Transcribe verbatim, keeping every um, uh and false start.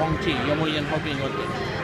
空气有没有烟后变有点。